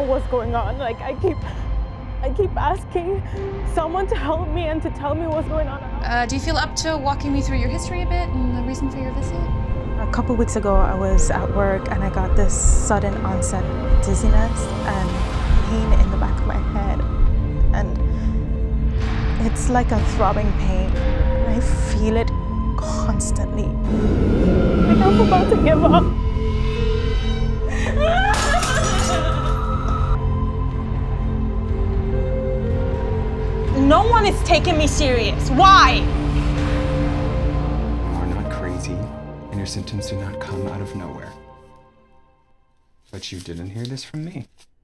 what's going on. Like, I keep asking someone to help me and to tell me what's going on. Do you feel up to walking me through your history a bit and the reason for your visit? A couple weeks ago, I was at work and I got this sudden onset of dizziness and pain in the back of my head. And it's like a throbbing pain. And I feel it constantly. I think I'm about to give up. No one is taking me serious. Why? You are not crazy, and your symptoms do not come out of nowhere. But you didn't hear this from me.